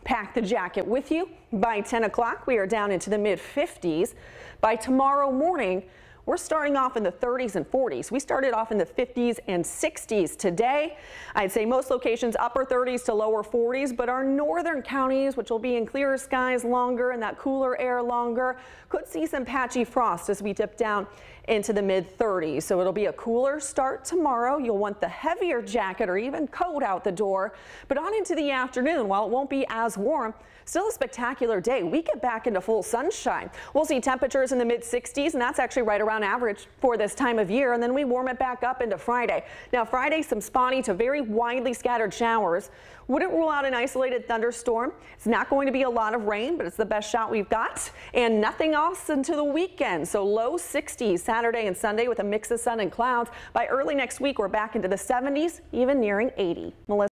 Pack the jacket with you. By 10 o'clock, we are down into the mid-50s. By tomorrow morning, we're starting off in the 30s and 40s. We started off in the 50s and 60s today. I'd say most locations upper 30s to lower 40s, but our northern counties, which will be in clearer skies longer and that cooler air longer, could see some patchy frost as we dip down into the mid-30s. So it'll be a cooler start tomorrow. You'll want the heavier jacket or even coat out the door. But on into the afternoon, while it won't be as warm, still a spectacular day. We get back into full sunshine. We'll see temperatures in the mid-60s, and that's actually right around average for this time of year. And then we warm it back up into Friday. Now Friday, some spotty to very widely scattered showers. Wouldn't rule out an isolated thunderstorm. It's not going to be a lot of rain, but it's the best shot we've got. And nothing else until the weekend. So low 60s Saturday and Sunday with a mix of sun and clouds. By early next week, we're back into the 70s, even nearing 80. Melissa.